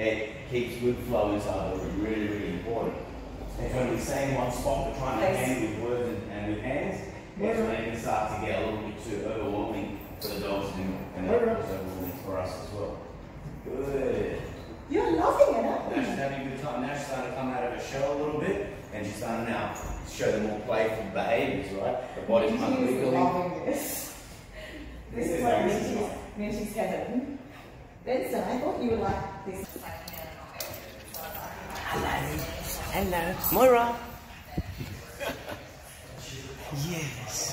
it keeps good flow inside the room, really, really important. If when we stay in one spot, we're trying to handle with words and with hands, it's when it can start to get a little bit too overwhelming for the dogs and overwhelming for us as well. Good. You're loving it, aren't you? Now she's having a good time. Now she's starting to come out of her shell a little bit, and she's starting now to show the more playful behaviours, right? The body's kind of wiggling. Loving this. This is like Minty's heaven. Benson, I thought you would like this. Hello. Hello. Moira. Yes.